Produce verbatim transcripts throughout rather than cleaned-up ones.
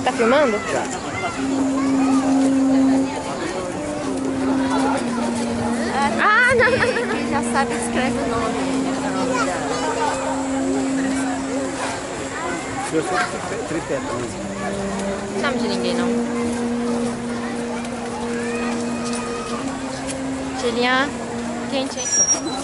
tá filmando? Já. Ah, não, não, não. Quem já sabe escreve o nome. Eu sou tripé também. Não sabe de ninguém, não. Gelinha quente, hein?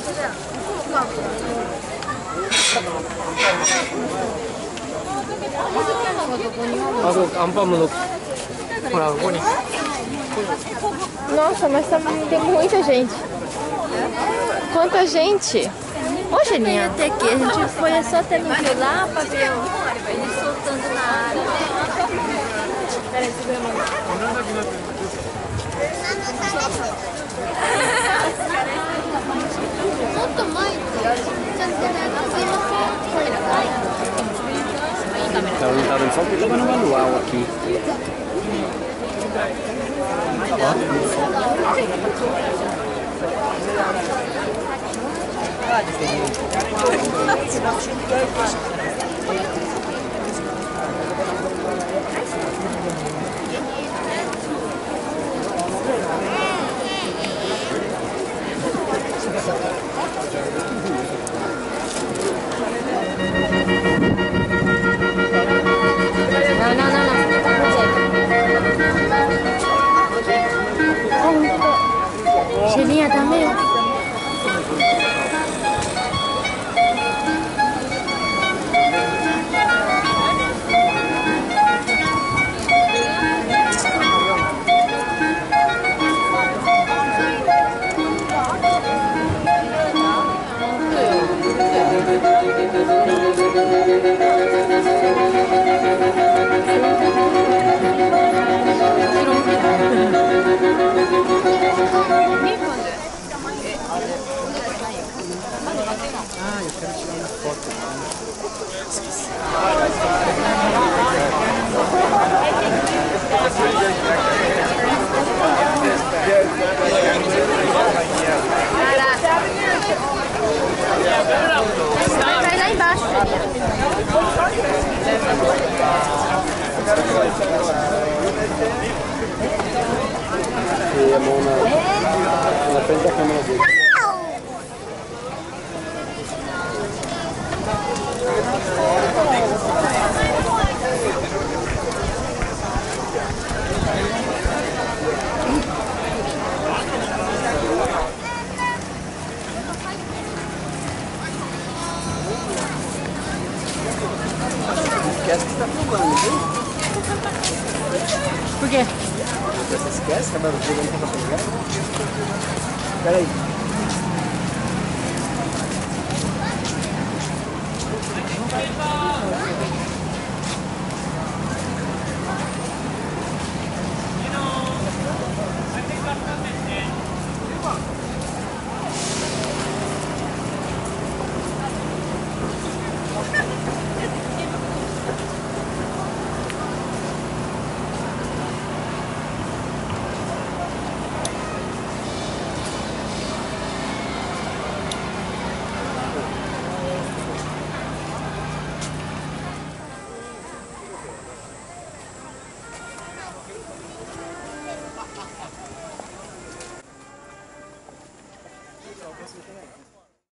아, 안방만 넣고. 뭐라, 뭐니? Nossa, mas tá, tem muita gente. Quanta gente! Ô, Gelinha. Até que a gente foi só até no rio lá pra ver ele soltando na área. Peraí, segura a mão. Então não tá dando só porque tava no manual aqui. Não, não, não, não. Gelinha também. Ah, eu quero tirar uma foto. Esqueci. Vai lá embaixo. E a mão na, na frente da câmera dele. Esquece que tá filmando, viu? Por quê? Você esquece que a câmera dele não tá pegando? Espera aí. Você também.